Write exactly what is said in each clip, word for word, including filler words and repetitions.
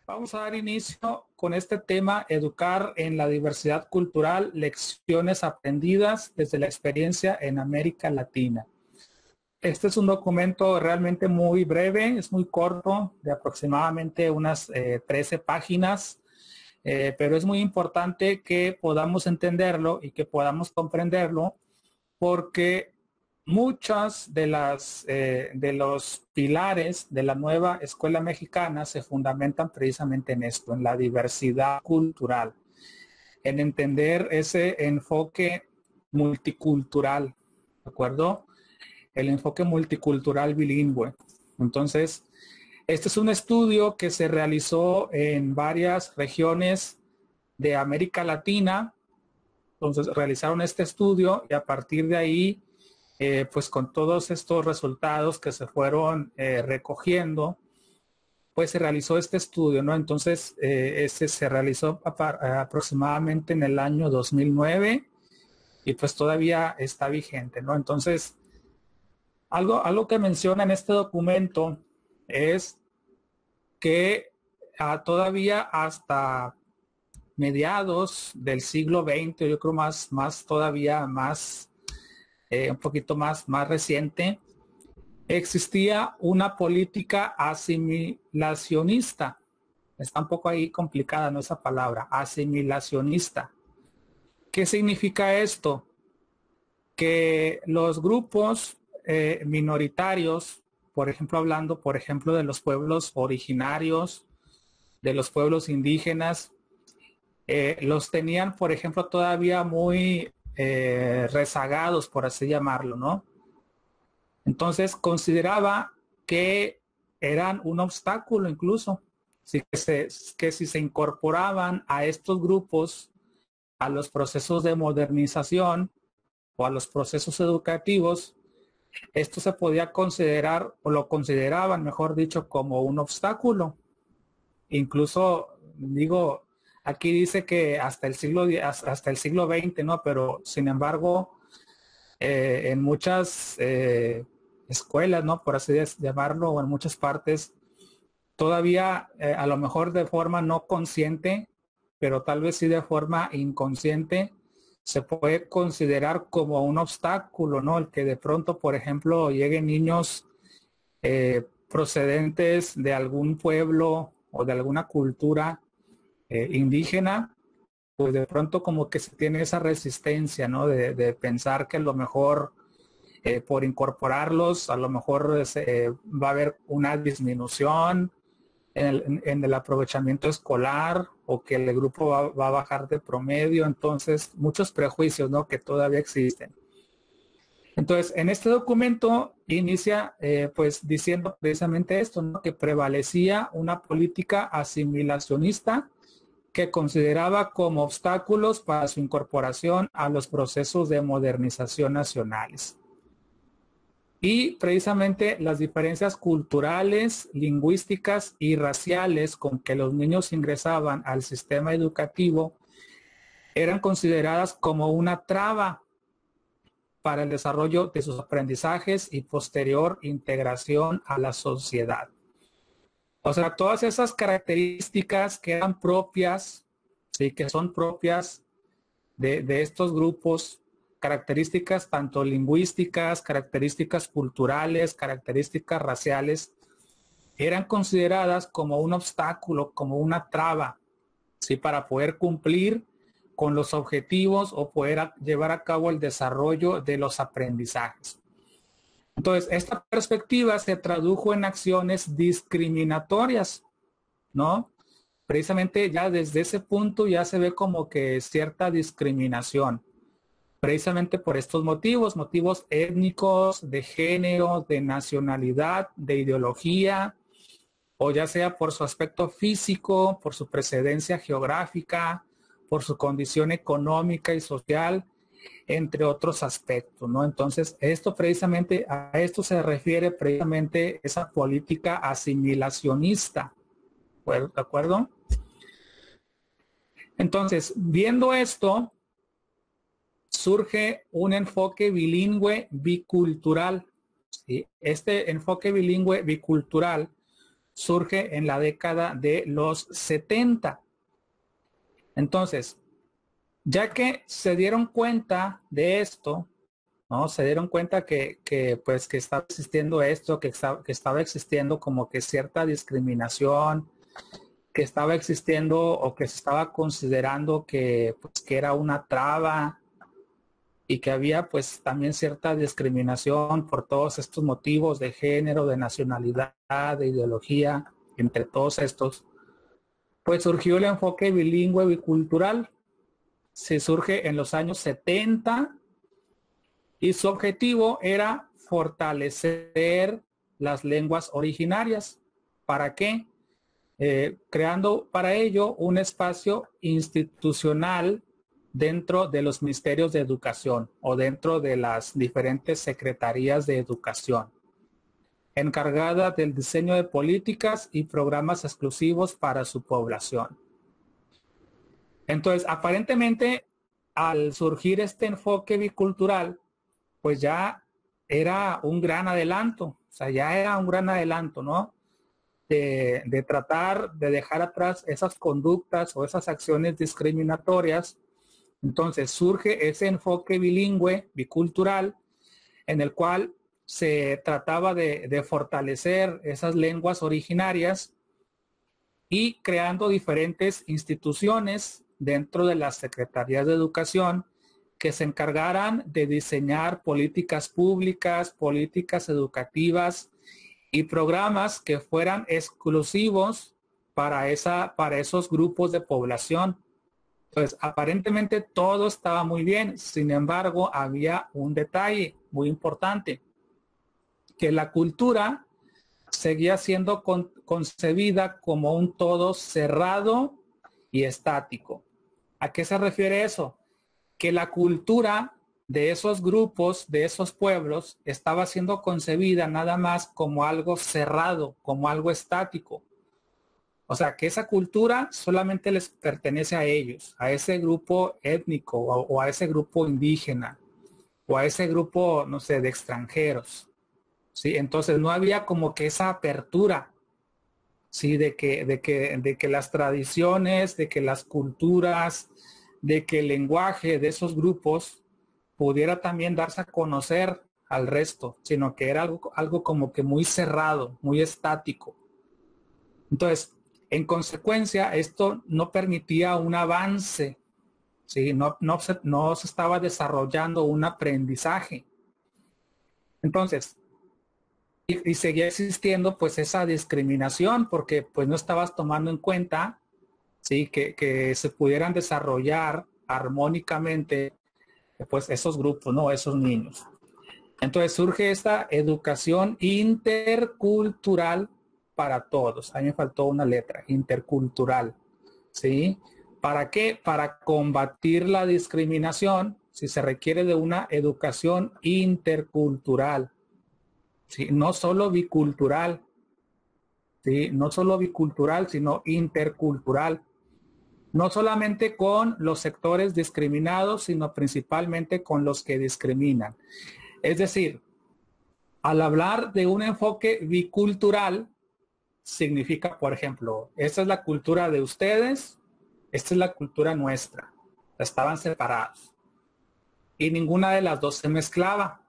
Vamos a dar inicio con este tema, educar en la diversidad cultural, lecciones aprendidas desde la experiencia en América Latina. Este es un documento realmente muy breve, es muy corto, de aproximadamente unas eh, trece páginas, eh, pero es muy importante que podamos entenderlo y que podamos comprenderlo, porque muchas de las eh, de los pilares de la nueva escuela mexicana se fundamentan precisamente en esto, en la diversidad cultural, en entender ese enfoque multicultural, ¿de acuerdo? El enfoque multicultural bilingüe. Entonces, este es un estudio que se realizó en varias regiones de América Latina. Entonces realizaron este estudio y a partir de ahí, eh, pues con todos estos resultados que se fueron eh, recogiendo, pues se realizó este estudio, ¿no? Entonces, eh, este se realizó aproximadamente en el año dos mil nueve y pues todavía está vigente, ¿no? Entonces, algo, algo que menciona en este documento es que ah, todavía hasta mediados del siglo veinte, yo creo más, más todavía más, eh, un poquito más, más reciente, existía una política asimilacionista. Está un poco ahí complicada, ¿no? Esa palabra, asimilacionista. ¿Qué significa esto? Que los grupos eh, minoritarios, por ejemplo, hablando, por ejemplo, de los pueblos originarios, de los pueblos indígenas, eh, los tenían, por ejemplo, todavía muy eh, rezagados, por así llamarlo, ¿no? Entonces consideraba que eran un obstáculo incluso, sí, que, se, que si se incorporaban a estos grupos, a los procesos de modernización o a los procesos educativos, esto se podía considerar, o lo consideraban, mejor dicho, como un obstáculo. Incluso, digo, aquí dice que hasta el siglo, hasta el siglo veinte, ¿no? Pero, sin embargo, eh, en muchas eh, escuelas, ¿no? Por así llamarlo, o en muchas partes, todavía eh, a lo mejor de forma no consciente, pero tal vez sí de forma inconsciente, se puede considerar como un obstáculo, ¿no? El que de pronto, por ejemplo, lleguen niños eh, procedentes de algún pueblo o de alguna cultura eh, indígena, pues de pronto como que se tiene esa resistencia, ¿no? De, de pensar que a lo mejor eh, por incorporarlos, a lo mejor eh, va a haber una disminución en el, en el aprovechamiento escolar o que el grupo va, va a bajar de promedio. Entonces, muchos prejuicios, ¿no? Que todavía existen. Entonces, en este documento inicia eh, pues diciendo precisamente esto, ¿no? Que prevalecía una política asimilacionista que consideraba como obstáculos para su incorporación a los procesos de modernización nacionales. Y precisamente las diferencias culturales, lingüísticas y raciales con que los niños ingresaban al sistema educativo eran consideradas como una traba para el desarrollo de sus aprendizajes y posterior integración a la sociedad. O sea, todas esas características que eran propias, sí, que son propias de, de estos grupos, características tanto lingüísticas, características culturales, características raciales, eran consideradas como un obstáculo, como una traba, sí, para poder cumplir con los objetivos o poder a, llevar a cabo el desarrollo de los aprendizajes. Entonces, esta perspectiva se tradujo en acciones discriminatorias, ¿no? Precisamente ya desde ese punto ya se ve como que cierta discriminación, precisamente por estos motivos, motivos étnicos, de género, de nacionalidad, de ideología, o ya sea por su aspecto físico, por su precedencia geográfica, por su condición económica y social, entre otros aspectos, ¿no? Entonces, esto precisamente, a esto se refiere precisamente esa política asimilacionista, ¿de acuerdo? Entonces, viendo esto, surge un enfoque bilingüe bicultural. ¿Sí? Este enfoque bilingüe bicultural surge en la década de los setenta. Entonces, ya que se dieron cuenta de esto, ¿no? Se dieron cuenta que, que, pues, que estaba existiendo esto, que, está, que estaba existiendo como que cierta discriminación, que estaba existiendo o que se estaba considerando que, pues, que era una traba y que había pues también cierta discriminación por todos estos motivos de género, de nacionalidad, de ideología, entre todos estos, pues surgió el enfoque bilingüe bicultural. Se surge en los años setenta y su objetivo era fortalecer las lenguas originarias. ¿Para qué? Eh, creando para ello un espacio institucional dentro de los ministerios de educación o dentro de las diferentes secretarías de educación, encargada del diseño de políticas y programas exclusivos para su población. Entonces, aparentemente, al surgir este enfoque bicultural, pues ya era un gran adelanto, o sea, ya era un gran adelanto, ¿no? De, de tratar de dejar atrás esas conductas o esas acciones discriminatorias. Entonces surge ese enfoque bilingüe, bicultural, en el cual se trataba de, de fortalecer esas lenguas originarias y creando diferentes instituciones dentro de las secretarías de educación que se encargaran de diseñar políticas públicas, políticas educativas y programas que fueran exclusivos para, esa, para esos grupos de población. Entonces, aparentemente todo estaba muy bien. Sin embargo, había un detalle muy importante, que la cultura seguía siendo con, concebida como un todo cerrado y estático. ¿A qué se refiere eso? Que la cultura de esos grupos, de esos pueblos, estaba siendo concebida nada más como algo cerrado, como algo estático. O sea, que esa cultura solamente les pertenece a ellos, a ese grupo étnico o, o a ese grupo indígena o a ese grupo, no sé, de extranjeros. ¿Sí? Entonces no había como que esa apertura, ¿sí? De que, de que, de que las tradiciones, de que las culturas, de que el lenguaje de esos grupos pudiera también darse a conocer al resto, sino que era algo, algo como que muy cerrado, muy estático. Entonces, en consecuencia, esto no permitía un avance, ¿sí? No, no, se, no se estaba desarrollando un aprendizaje. Entonces, y, y seguía existiendo pues esa discriminación porque pues no estabas tomando en cuenta, ¿sí? que, que se pudieran desarrollar armónicamente pues esos grupos, ¿no? Esos niños. Entonces surge esta educación intercultural para todos. A mí me faltó una letra, intercultural, ¿sí? ¿Para qué? Para combatir la discriminación, si se requiere de una educación intercultural, ¿sí? No solo bicultural, ¿sí? No solo bicultural, sino intercultural. No solamente con los sectores discriminados, sino principalmente con los que discriminan. Es decir, al hablar de un enfoque bicultural, significa, por ejemplo, esta es la cultura de ustedes, esta es la cultura nuestra. Estaban separados. Y ninguna de las dos se mezclaba.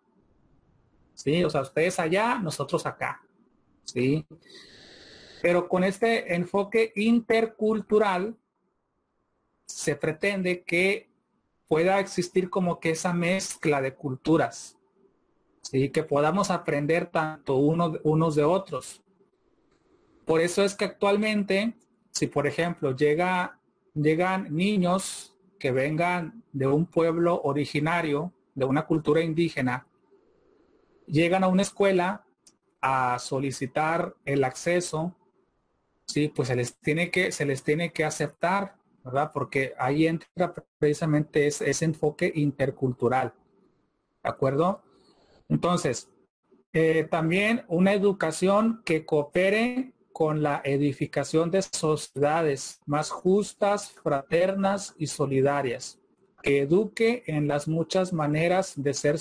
¿Sí? O sea, ustedes allá, nosotros acá. ¿Sí? Pero con este enfoque intercultural, se pretende que pueda existir como que esa mezcla de culturas. ¿Sí? Que podamos aprender tanto uno, unos de otros. Por eso es que actualmente, si por ejemplo llega, llegan niños que vengan de un pueblo originario, de una cultura indígena, llegan a una escuela a solicitar el acceso, sí, pues se les tiene que, se les tiene que aceptar, ¿verdad? Porque ahí entra precisamente ese, ese enfoque intercultural, ¿de acuerdo? Entonces, eh, también una educación que coopere con la edificación de sociedades más justas, fraternas y solidarias, que eduque en las muchas maneras de ser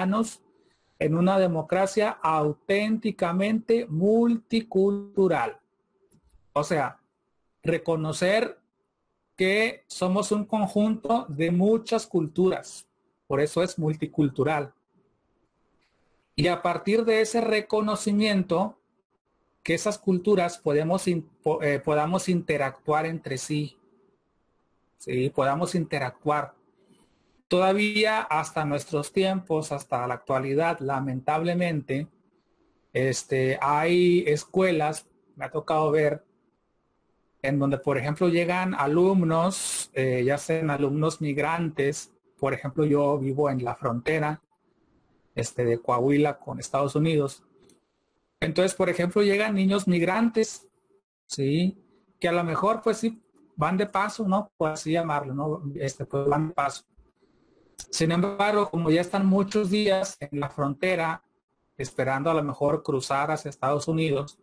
ciudadanos en una democracia auténticamente multicultural. O sea, reconocer que somos un conjunto de muchas culturas, por eso es multicultural. Y a partir de ese reconocimiento, que esas culturas podemos, eh, podamos interactuar entre sí, ¿sí? Podamos interactuar. Todavía hasta nuestros tiempos, hasta la actualidad, lamentablemente, este, hay escuelas, me ha tocado ver, en donde, por ejemplo, llegan alumnos, eh, ya sean alumnos migrantes. Por ejemplo, yo vivo en la frontera este, de Coahuila con Estados Unidos. Entonces, por ejemplo, llegan niños migrantes, ¿sí? Que a lo mejor, pues sí, van de paso, ¿no? Por así llamarlo, ¿no? Este, pues van de paso. Sin embargo, como ya están muchos días en la frontera, esperando a lo mejor cruzar hacia Estados Unidos,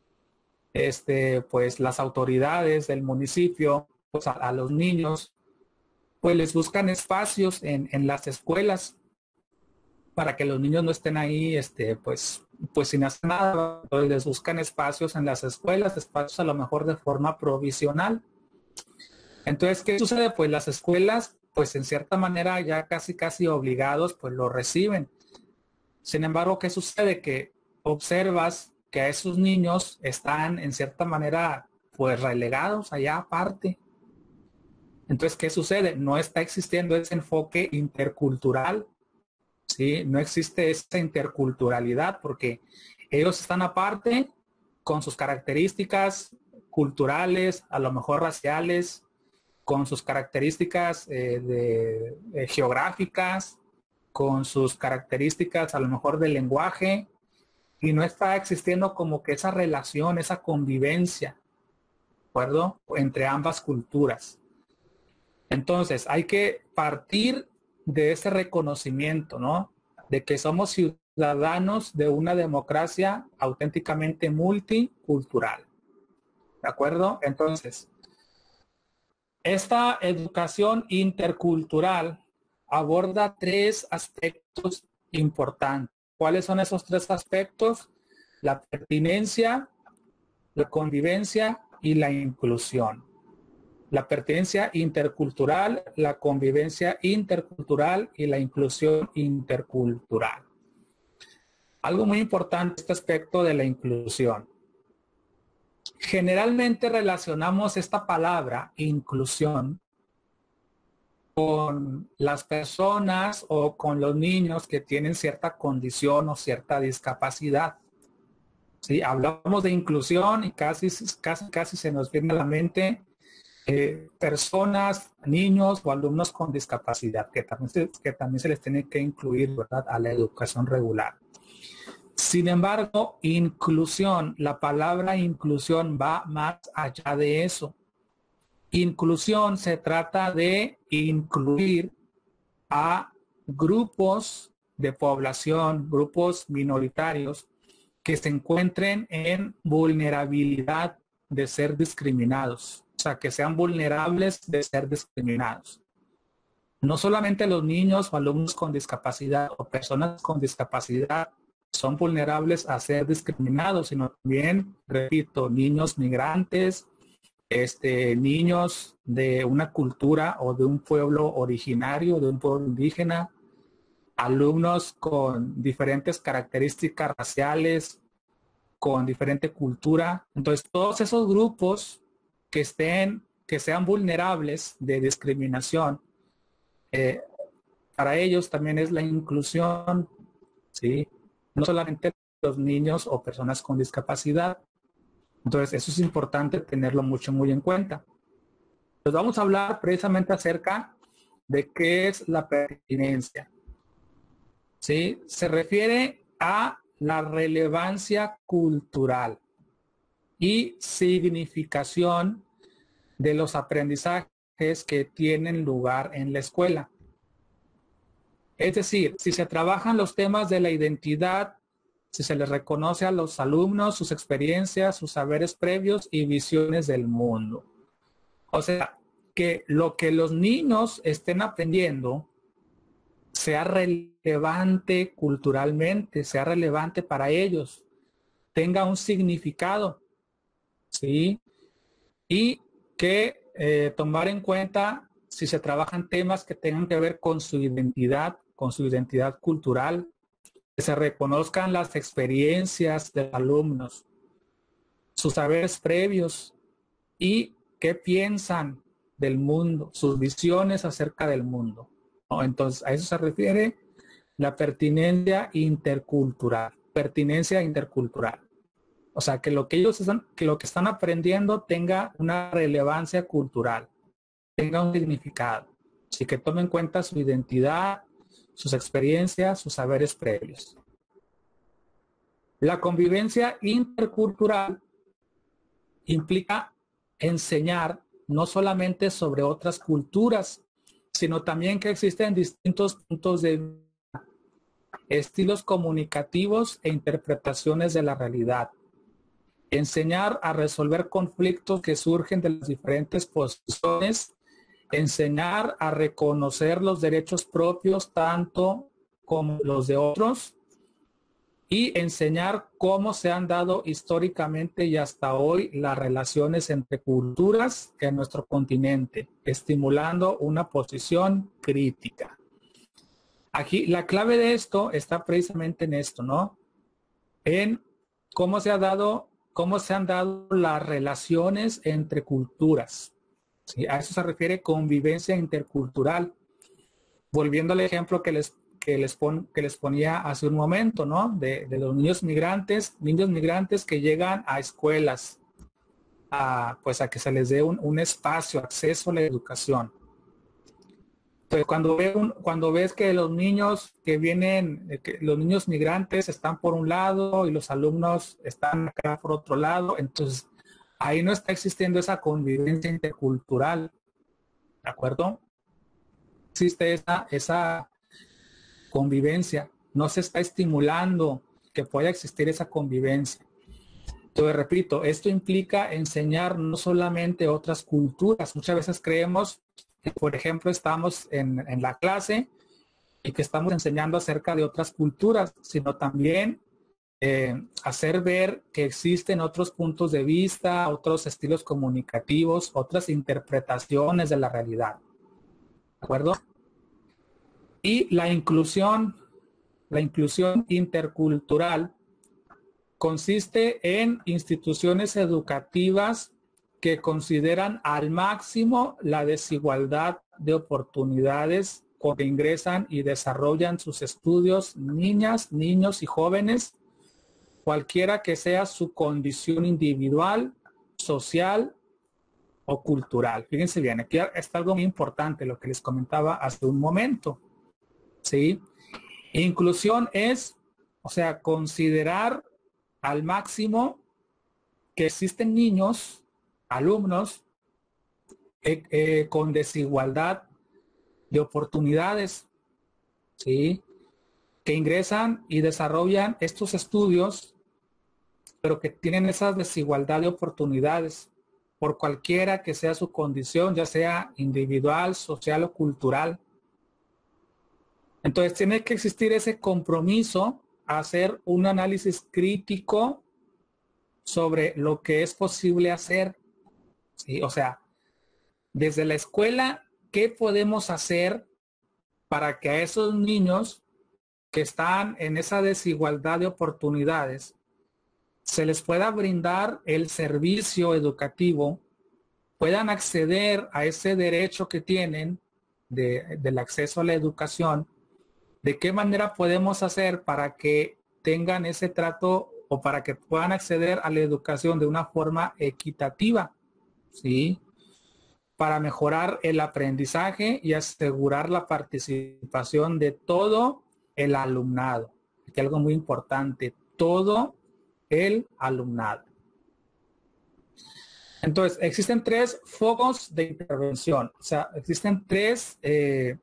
este, pues las autoridades del municipio, pues a, a los niños, pues les buscan espacios en, en las escuelas para que los niños no estén ahí, este, pues, pues sin hacer nada. Entonces les buscan espacios en las escuelas, espacios a lo mejor de forma provisional. Entonces, ¿qué sucede? Pues las escuelas, pues en cierta manera ya casi casi obligados, pues lo reciben. Sin embargo, ¿qué sucede? Que observas que a esos niños están en cierta manera pues relegados allá aparte. Entonces, ¿qué sucede? No está existiendo ese enfoque intercultural, ¿sí? No existe esa interculturalidad porque ellos están aparte con sus características culturales, a lo mejor raciales, con sus características eh, de, de geográficas, con sus características a lo mejor del lenguaje, y no está existiendo como que esa relación, esa convivencia, ¿de acuerdo? Entre ambas culturas. Entonces, hay que partir de ese reconocimiento, ¿no? De que somos ciudadanos de una democracia auténticamente multicultural. ¿De acuerdo? Entonces, esta educación intercultural aborda tres aspectos importantes. ¿Cuáles son esos tres aspectos? La pertinencia, la convivencia y la inclusión. La pertinencia intercultural, la convivencia intercultural y la inclusión intercultural. Algo muy importante este aspecto de la inclusión. Generalmente relacionamos esta palabra, inclusión, con las personas o con los niños que tienen cierta condición o cierta discapacidad. ¿Sí? Hablamos de inclusión y casi, casi, casi se nos viene a la mente eh, personas, niños o alumnos con discapacidad, que también, se, que también se les tiene que incluir, ¿verdad?, a la educación regular. Sin embargo, inclusión, la palabra inclusión va más allá de eso. Inclusión se trata de incluir a grupos de población, grupos minoritarios que se encuentren en vulnerabilidad de ser discriminados, o sea, que sean vulnerables de ser discriminados. No solamente los niños o alumnos con discapacidad o personas con discapacidad son vulnerables a ser discriminados, sino también, repito, niños migrantes, este, niños de una cultura o de un pueblo originario, de un pueblo indígena, alumnos con diferentes características raciales, con diferente cultura. Entonces, todos esos grupos que estén, que sean vulnerables de discriminación, eh, para ellos también es la inclusión, ¿sí? No solamente los niños o personas con discapacidad. Entonces, eso es importante tenerlo mucho, muy en cuenta. Pues vamos a hablar precisamente acerca de qué es la pertinencia. ¿Sí? Se refiere a la relevancia cultural y significación de los aprendizajes que tienen lugar en la escuela. Es decir, si se trabajan los temas de la identidad, si se les reconoce a los alumnos sus experiencias, sus saberes previos y visiones del mundo. O sea, que lo que los niños estén aprendiendo sea relevante culturalmente, sea relevante para ellos, tenga un significado, ¿sí? y que eh, tomar en cuenta si se trabajan temas que tengan que ver con su identidad, con su identidad cultural, que se reconozcan las experiencias de los alumnos, sus saberes previos y qué piensan del mundo, sus visiones acerca del mundo, ¿no? Entonces, a eso se refiere la pertinencia intercultural, pertinencia intercultural. O sea, que lo que ellos están, que lo que están aprendiendo tenga una relevancia cultural, tenga un significado. Así que tomen en cuenta su identidad, sus experiencias, sus saberes previos. La convivencia intercultural implica enseñar no solamente sobre otras culturas, sino también que existen distintos puntos de vista, estilos comunicativos e interpretaciones de la realidad. Enseñar a resolver conflictos que surgen de las diferentes posiciones, enseñar a reconocer los derechos propios tanto como los de otros y enseñar cómo se han dado históricamente y hasta hoy las relaciones entre culturas en nuestro continente, estimulando una posición crítica. Aquí la clave de esto está precisamente en esto, ¿no? En cómo se ha dado, cómo se han dado las relaciones entre culturas. ¿Sí? A eso se refiere convivencia intercultural. Volviendo al ejemplo que les, que les, pon, que les ponía hace un momento, ¿no? De, de los niños migrantes, niños migrantes que llegan a escuelas, a, pues a que se les dé un, un espacio, acceso a la educación. Entonces, cuando, ve un, cuando ves que los niños que vienen, que los niños migrantes están por un lado y los alumnos están acá por otro lado, entonces ahí no está existiendo esa convivencia intercultural, ¿de acuerdo? Existe esa, esa convivencia, no se está estimulando que pueda existir esa convivencia. Entonces, repito, esto implica enseñar no solamente otras culturas. Muchas veces creemos que, por ejemplo, estamos en, en la clase y que estamos enseñando acerca de otras culturas, sino también eh, hacer ver que existen otros puntos de vista, otros estilos comunicativos, otras interpretaciones de la realidad. ¿De acuerdo? Y la inclusión, la inclusión intercultural consiste en instituciones educativas que consideran al máximo la desigualdad de oportunidades con que ingresan y desarrollan sus estudios niñas, niños y jóvenes, cualquiera que sea su condición individual, social o cultural. Fíjense bien, aquí está algo muy importante, lo que les comentaba hace un momento. ¿Sí? Inclusión es, o sea, considerar al máximo que existen niños, alumnos, eh, eh, con desigualdad de oportunidades, ¿sí? Que ingresan y desarrollan estos estudios, pero que tienen esa desigualdad de oportunidades por cualquiera que sea su condición, ya sea individual, social o cultural. Entonces tiene que existir ese compromiso a hacer un análisis crítico sobre lo que es posible hacer, ¿sí? O sea, desde la escuela, ¿qué podemos hacer para que a esos niños que están en esa desigualdad de oportunidades se les pueda brindar el servicio educativo, puedan acceder a ese derecho que tienen de, del acceso a la educación? ¿De qué manera podemos hacer para que tengan ese trato o para que puedan acceder a la educación de una forma equitativa? ¿Sí? Para mejorar el aprendizaje y asegurar la participación de todo el alumnado. Aquí algo muy importante, todo el alumnado. Entonces, existen tres focos de intervención. O sea, existen tres eh,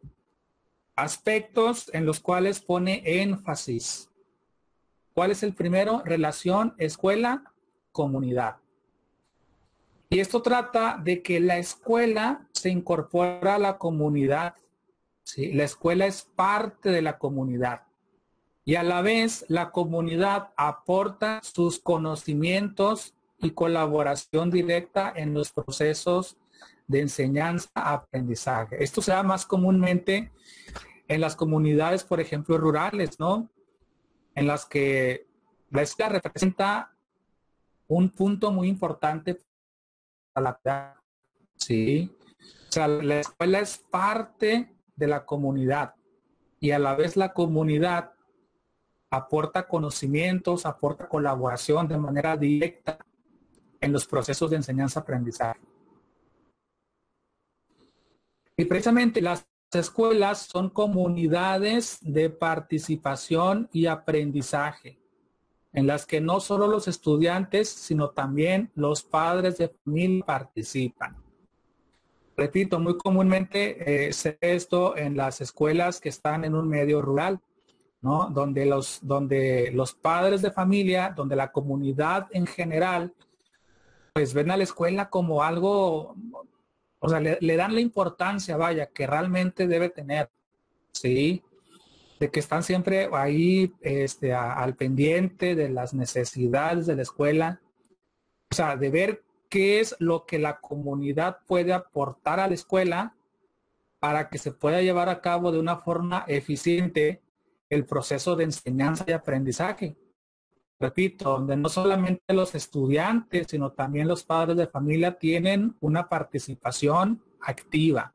aspectos en los cuales pone énfasis. ¿Cuál es el primero? Relación escuela-comunidad. Y esto trata de que la escuela se incorpora a la comunidad, ¿sí? La escuela es parte de la comunidad. Y a la vez la comunidad aporta sus conocimientos y colaboración directa en los procesos de enseñanza-aprendizaje. Esto se da más comúnmente en las comunidades, por ejemplo, rurales, ¿no? En las que la escuela representa un punto muy importante para la ciudad, ¿sí? O sea, la escuela es parte de la comunidad y a la vez la comunidad aporta conocimientos, aporta colaboración de manera directa en los procesos de enseñanza-aprendizaje. Y precisamente las escuelas son comunidades de participación y aprendizaje, en las que no solo los estudiantes, sino también los padres de familia participan. Repito, muy comúnmente eh, se ve esto en las escuelas que están en un medio rural, ¿no? Donde los, donde los padres de familia, donde la comunidad en general, pues ven a la escuela como algo, o sea, le, le dan la importancia, vaya, que realmente debe tener, ¿sí? De que están siempre ahí este, a, al pendiente de las necesidades de la escuela, o sea, de ver qué es lo que la comunidad puede aportar a la escuela para que se pueda llevar a cabo de una forma eficiente el proceso de enseñanza y aprendizaje. Repito, donde no solamente los estudiantes, sino también los padres de familia tienen una participación activa.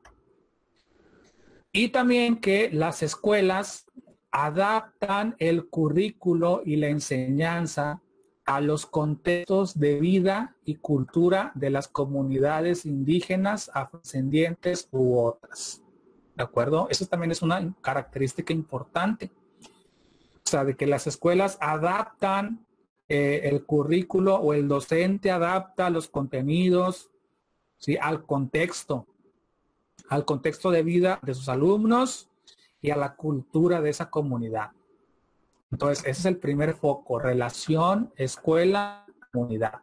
Y también que las escuelas adaptan el currículo y la enseñanza a los contextos de vida y cultura de las comunidades indígenas, afrodescendientes u otras. ¿De acuerdo? Eso también es una característica importante. O sea, de que las escuelas adaptan eh, el currículo o el docente adapta los contenidos, ¿sí? Al contexto, al contexto de vida de sus alumnos y a la cultura de esa comunidad. Entonces, ese es el primer foco, relación, escuela, comunidad.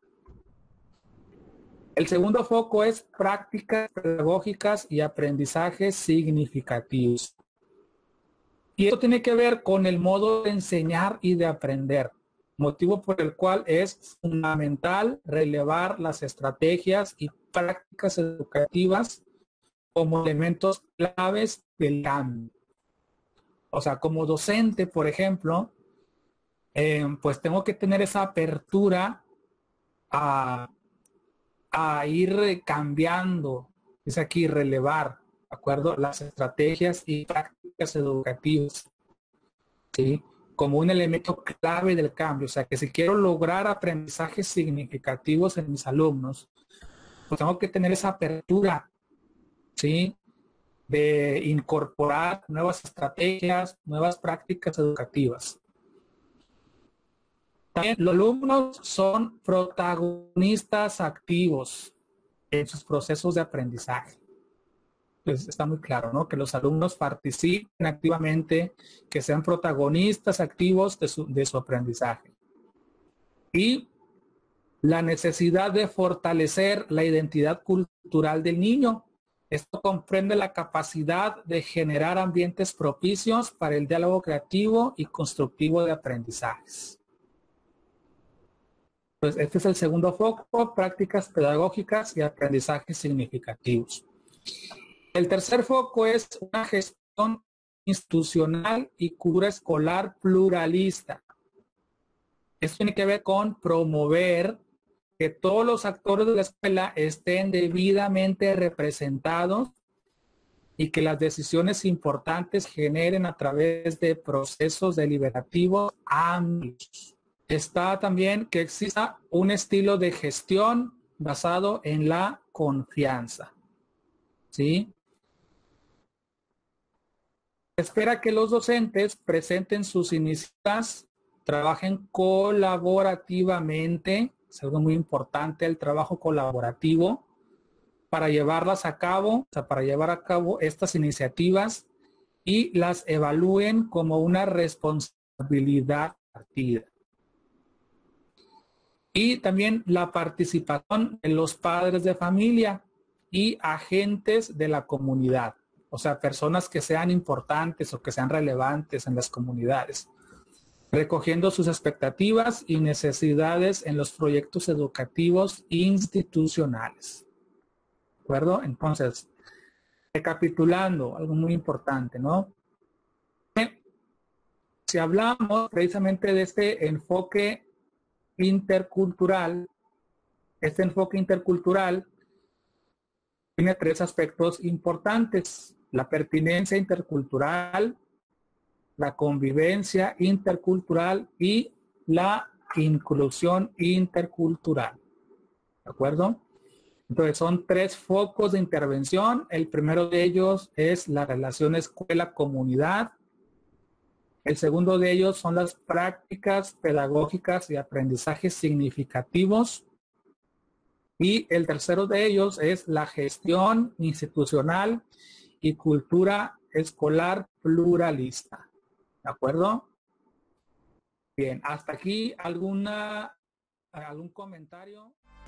El segundo foco es prácticas pedagógicas y aprendizajes significativos. Y esto tiene que ver con el modo de enseñar y de aprender, motivo por el cual es fundamental relevar las estrategias y prácticas educativas como elementos claves del cambio. O sea, como docente, por ejemplo, eh, pues tengo que tener esa apertura a, a ir cambiando, es aquí relevar, ¿de acuerdo? Las estrategias y prácticas educativas, ¿sí? Como un elemento clave del cambio. O sea, que si quiero lograr aprendizajes significativos en mis alumnos, pues tengo que tener esa apertura, ¿sí? De incorporar nuevas estrategias, nuevas prácticas educativas. También los alumnos son protagonistas activos en sus procesos de aprendizaje. Pues está muy claro, ¿no? Que los alumnos participen activamente, que sean protagonistas activos de su, de su aprendizaje. Y la necesidad de fortalecer la identidad cultural del niño. Esto comprende la capacidad de generar ambientes propicios para el diálogo creativo y constructivo de aprendizajes. Pues este es el segundo foco, prácticas pedagógicas y aprendizajes significativos. El tercer foco es una gestión institucional y cultura escolar pluralista. Esto tiene que ver con promover que todos los actores de la escuela estén debidamente representados y que las decisiones importantes generen a través de procesos deliberativos amplios. Está también que exista un estilo de gestión basado en la confianza, ¿sí? Espera que los docentes presenten sus iniciativas, trabajen colaborativamente, es algo muy importante el trabajo colaborativo, para llevarlas a cabo, o sea, para llevar a cabo estas iniciativas y las evalúen como una responsabilidad compartida. Y también la participación de los padres de familia y agentes de la comunidad. O sea, personas que sean importantes o que sean relevantes en las comunidades. recogiendo sus expectativas y necesidades en los proyectos educativos institucionales. ¿De acuerdo? Entonces, recapitulando, algo muy importante, ¿no? Si hablamos precisamente de este enfoque intercultural, este enfoque intercultural tiene tres aspectos importantes: la pertinencia intercultural, la convivencia intercultural y la inclusión intercultural. ¿De acuerdo? Entonces son tres focos de intervención. El primero de ellos es la relación escuela-comunidad. El segundo de ellos son las prácticas pedagógicas y aprendizajes significativos. Y el tercero de ellos es la gestión institucional y cultura escolar pluralista. ¿De acuerdo? Bien, hasta aquí alguna, algún comentario.